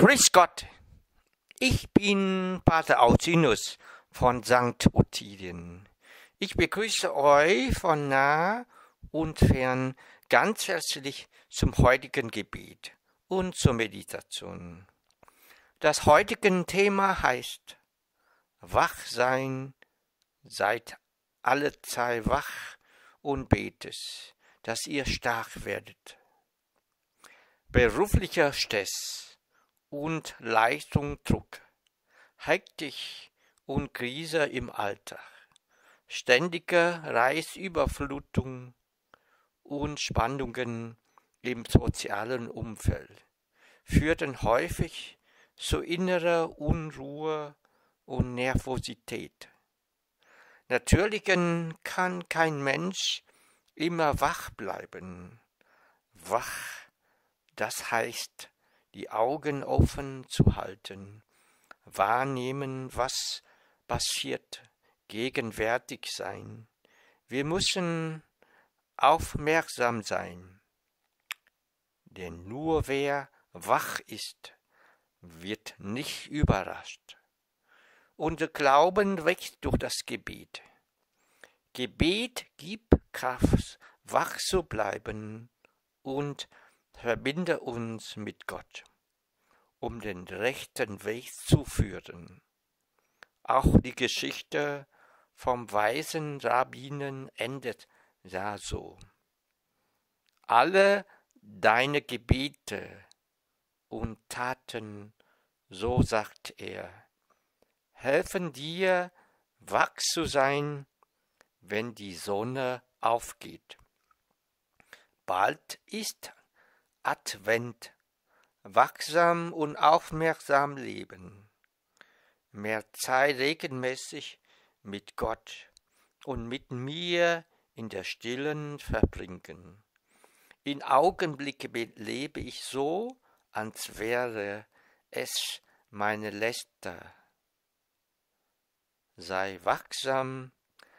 Grüß Gott, ich bin Pater Ausinus von St. Ottilien. Ich begrüße euch von nah und fern ganz herzlich zum heutigen Gebet und zur Meditation. Das heutige Thema heißt: Wach sein, seid alle Zeit wach und betet, dass ihr stark werdet. Beruflicher Stress und Leistungsdruck, Hektik und Krise im Alltag, ständige Reizüberflutung und Spannungen im sozialen Umfeld führten häufig zu innerer Unruhe und Nervosität. Natürlich kann kein Mensch immer wach bleiben. Wach, das heißt, die Augen offen zu halten, wahrnehmen, was passiert, gegenwärtig sein. Wir müssen aufmerksam sein, denn nur wer wach ist, wird nicht überrascht. Unser Glauben wächst durch das Gebet. Gebet gibt Kraft, wach zu bleiben und verbinde uns mit Gott, um den rechten Weg zu führen. Auch die Geschichte vom weisen Rabbinen endet ja so. Alle deine Gebete und Taten, so sagt er, helfen dir, wach zu sein, wenn die Sonne aufgeht. Bald ist Advent, wachsam und aufmerksam leben, mehr Zeit regelmäßig mit Gott und mit mir in der Stillen verbringen. In Augenblicken lebe ich so, als wäre es meine letzte. Sei wachsam,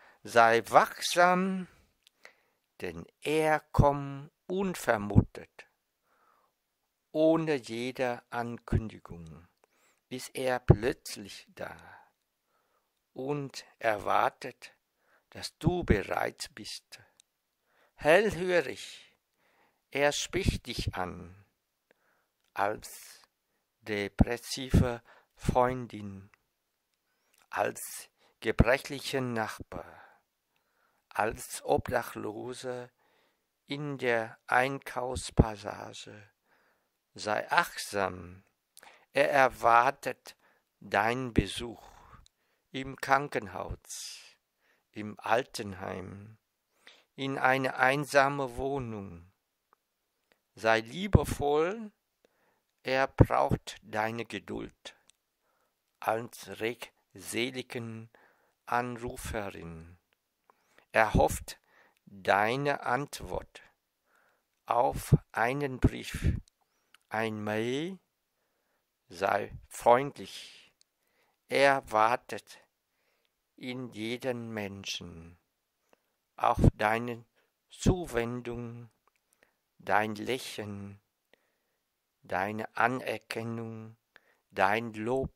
denn er kommt unvermutet. Ohne jede Ankündigung ist er plötzlich da und erwartet, dass du bereit bist. Hellhörig, er spricht dich an, als depressive Freundin, als gebrechlichen Nachbar, als Obdachlose in der Einkaufspassage. Sei achtsam, er erwartet deinen Besuch im Krankenhaus, im Altenheim, in eine einsame Wohnung. Sei liebevoll, er braucht deine Geduld als redseligen Anruferin. Er hofft deine Antwort auf einen Brief, ein Mail. Sei freundlich, er wartet in jedem Menschen auf deine Zuwendung, dein Lächeln, deine Anerkennung, dein Lob.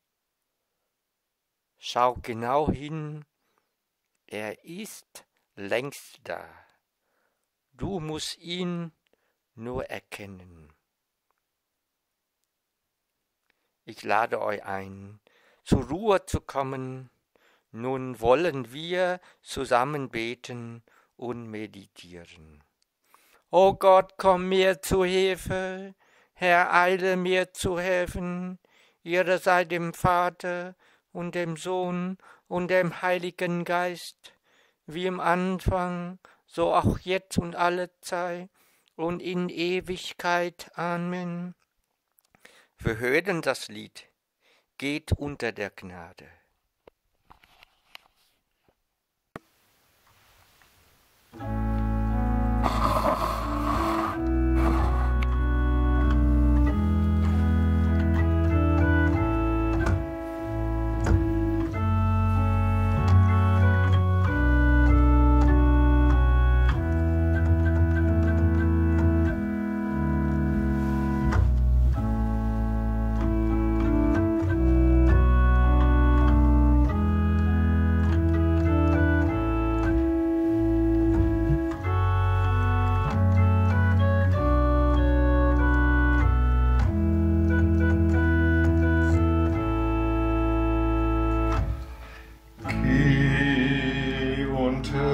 Schau genau hin, er ist längst da. Du musst ihn nur erkennen. Ich lade euch ein, zur Ruhe zu kommen. Nun wollen wir zusammen beten und meditieren. O Gott, komm mir zu Hilfe, Herr, eile mir zu helfen. Ihr seid dem Vater und dem Sohn und dem Heiligen Geist, wie im Anfang, so auch jetzt und alle Zeit und in Ewigkeit. Amen. Wir hören das Lied, geht unter der Gnade.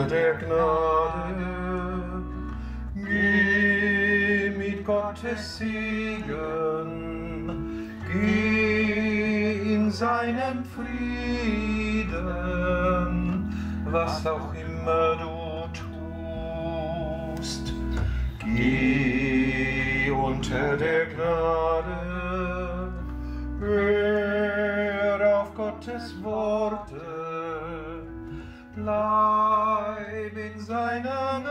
der Gnade. Geh mit Gottes Segen, geh in seinem Frieden, was auch immer du tust. Geh unter der Gnade, hör auf Gottes Worte, bleib in seiner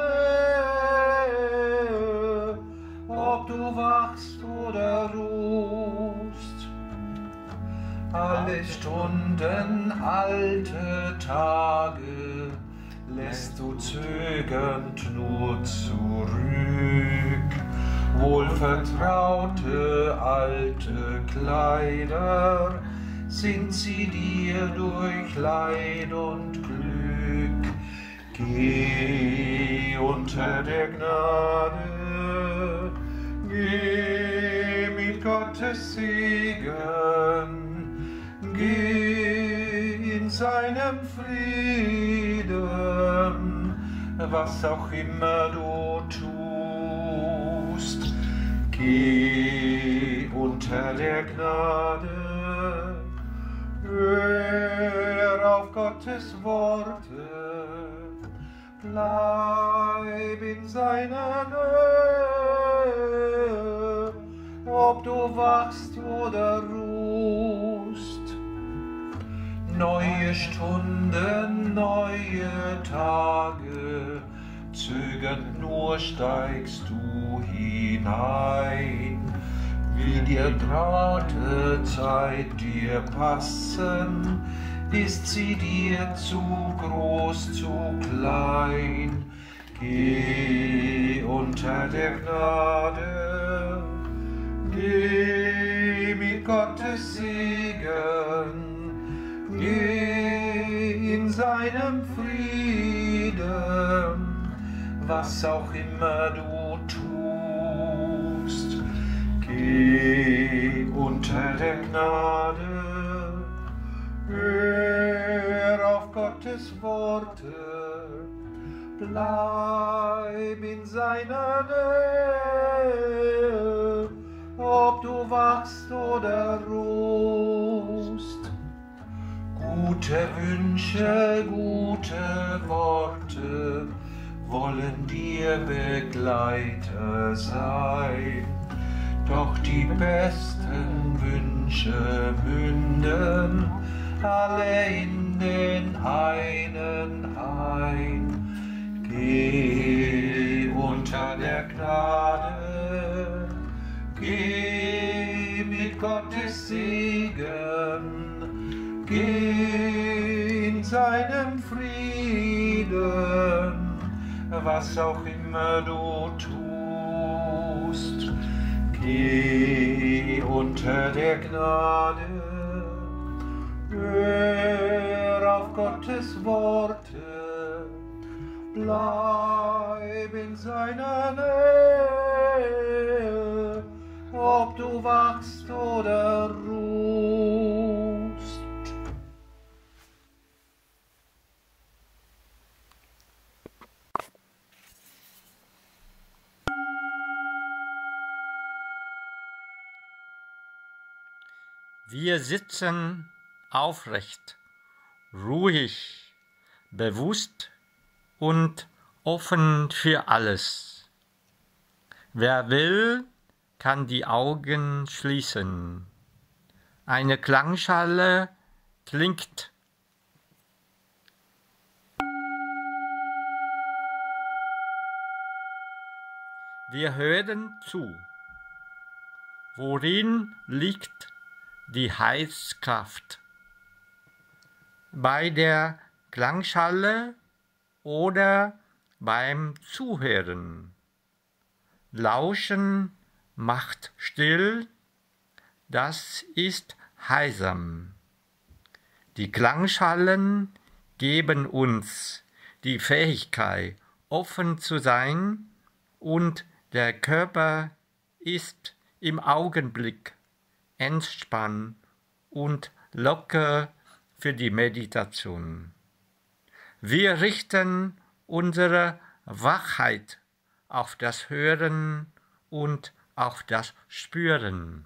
Nähe, ob du wachst oder ruhst. Alle Stunden, alte Tage lässt du zögernd nur zurück. Wohlvertraute alte Kleider sind sie dir durch Leid und Glück. Geh unter der Gnade, geh mit Gottes Segen, geh in seinem Frieden, was auch immer du tust. Geh unter der Gnade, hör auf Gottes Worte, bleib in seiner Nähe, ob du wachst oder ruhst. Neue Stunden, neue Tage, zögernd nur steigst du hinein. Will dir traute Zeit dir passen, ist sie dir zu groß, zu klein. Geh unter der Gnade, geh mit Gottes Segen, geh in seinem Frieden, was auch immer du tust. Geh unter der Gnade, hör auf Gottes Worte, bleib in seiner Nähe, ob du wachst oder ruhst. Gute Wünsche, gute Worte wollen dir Begleiter sein. Doch die besten Wünsche münden alle in den einen ein. Geh unter der Gnade, geh mit Gottes Segen, geh in seinem Frieden, was auch immer du tust. Geh unter der Gnade, hör auf Gottes Worte, bleib in seiner Nähe, ob du wachst oder ruhst. Wir sitzen aufrecht, ruhig, bewusst und offen für alles. Wer will, kann die Augen schließen. Eine Klangschale klingt. Wir hören zu. Worin liegt die Heilskraft? Bei der Klangschale oder beim Zuhören? Lauschen macht still, das ist heilsam. Die Klangschalen geben uns die Fähigkeit, offen zu sein, und der Körper ist im Augenblick entspannt und locker für die Meditation. Wir richten unsere Wachheit auf das Hören und auf das Spüren.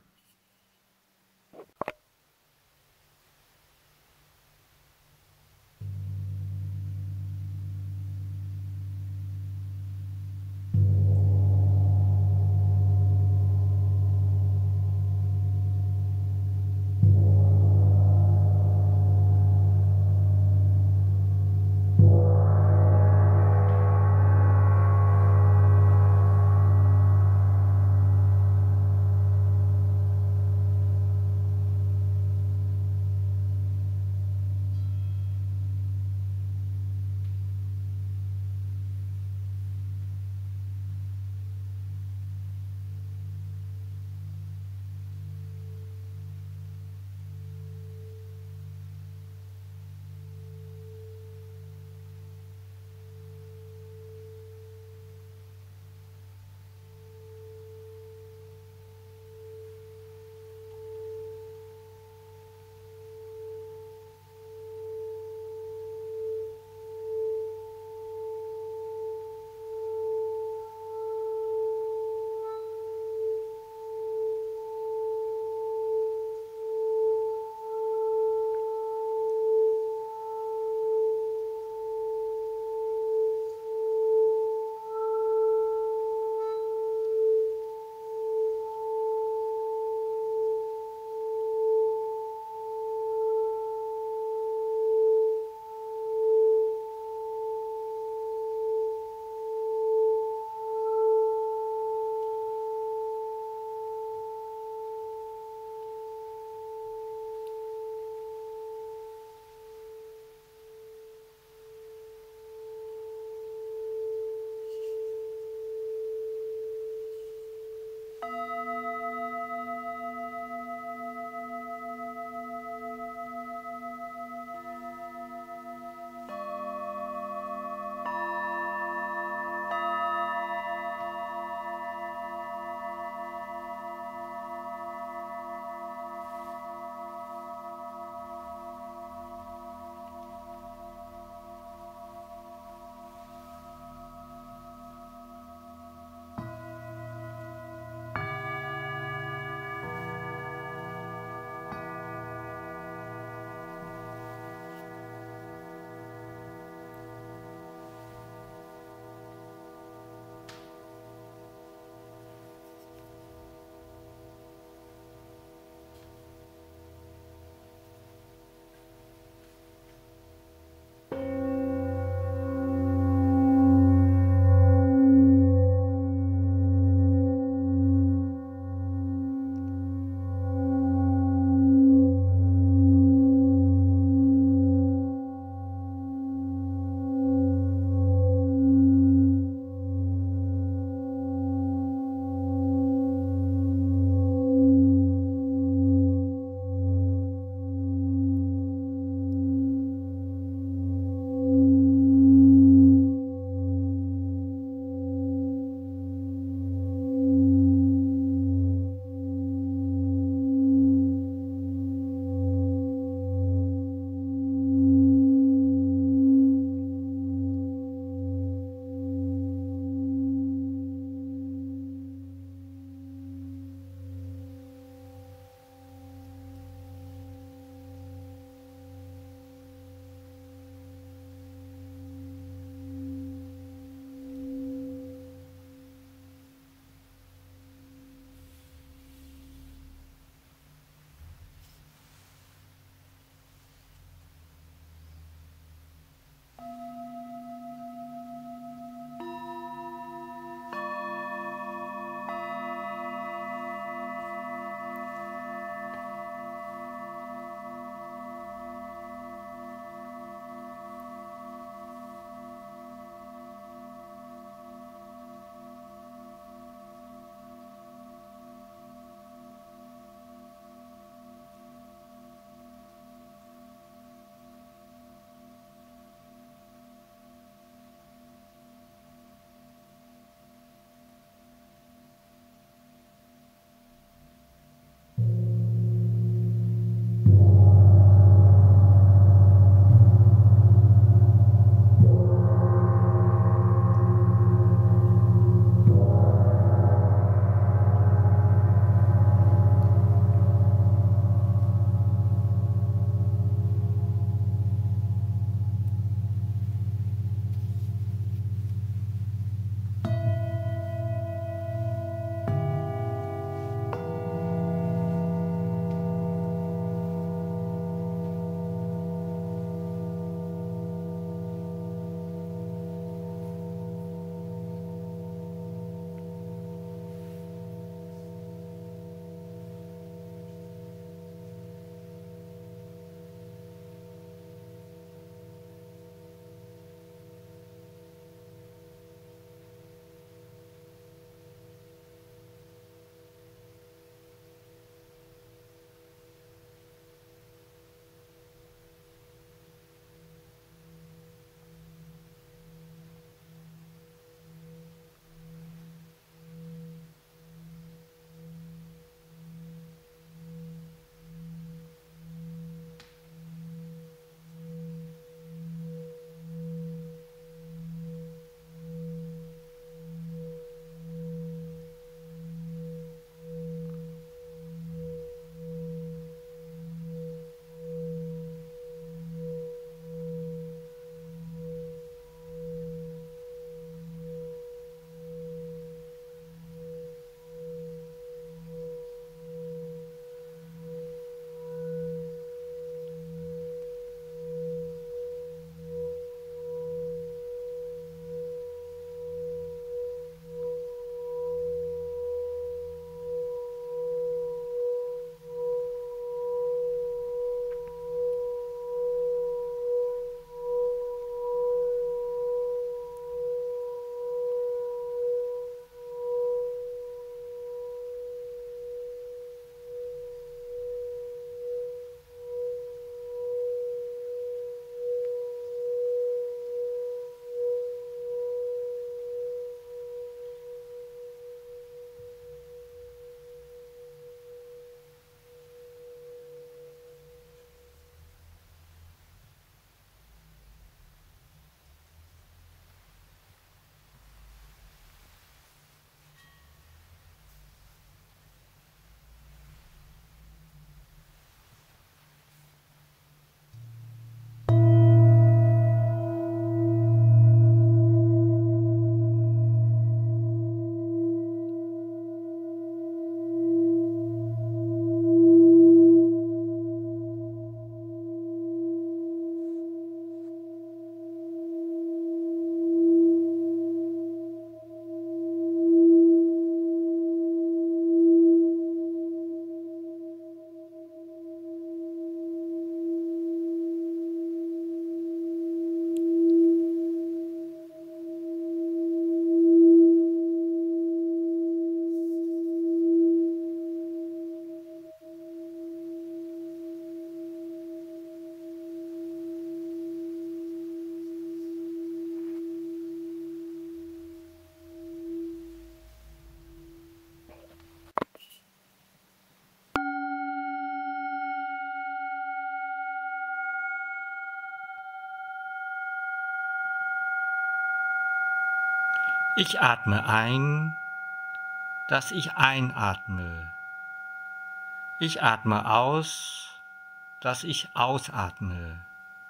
Ich atme ein, dass ich einatme. Ich atme aus, dass ich ausatme.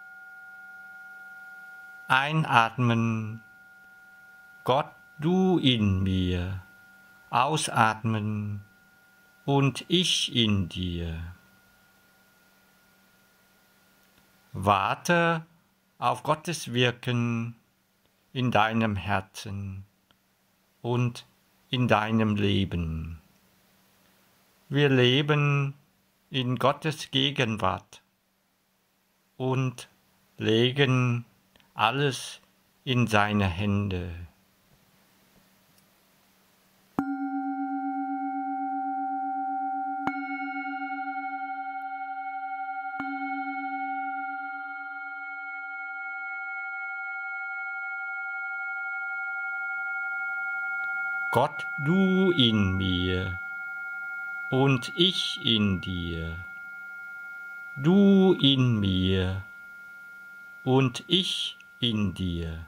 Einatmen, Gott, du in mir. Ausatmen und ich in dir. Warte auf Gottes Wirken in deinem Herzen und in deinem Leben. Wir leben in Gottes Gegenwart und legen alles in seine Hände. Gott, du in mir und ich in dir. Du in mir und ich in dir.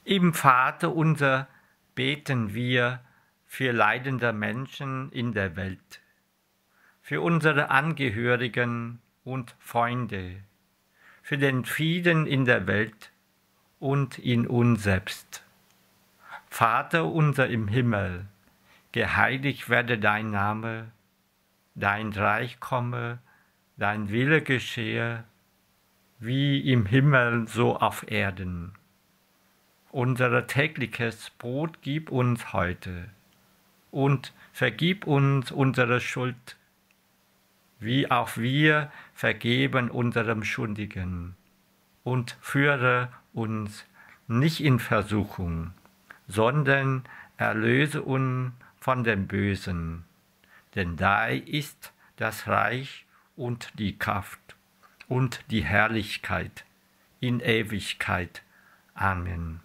Im Vater unser beten wir für leidende Menschen in der Welt, für unsere Angehörigen und Freunde, für den Frieden in der Welt und in uns selbst. Vater unser im Himmel, geheiligt werde dein Name, dein Reich komme, dein Wille geschehe, wie im Himmel so auf Erden. Unser tägliches Brot gib uns heute und vergib uns unsere Schuld, wie auch wir vergeben unserem Schuldigen. Und führe uns nicht in Versuchung, sondern erlöse uns von dem Bösen. Denn dein ist das Reich und die Kraft und die Herrlichkeit in Ewigkeit. Amen.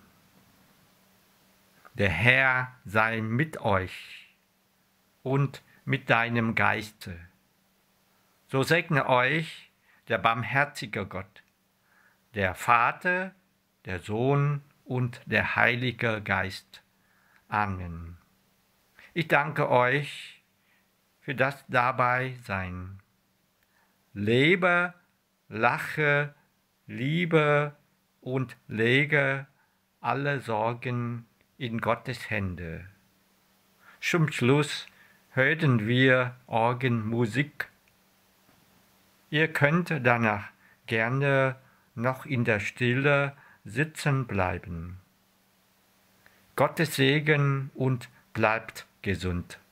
Der Herr sei mit euch und mit deinem Geiste. So segne euch der barmherzige Gott, der Vater, der Sohn und der Heilige Geist. Amen. Ich danke euch für das Dabeisein. Lebe, lache, liebe und lege alle Sorgen in Gottes Hände. Zum Schluss hörten wir Orgelmusik. Ihr könnt danach gerne noch in der Stille sitzen bleiben. Gottes Segen und bleibt gesund.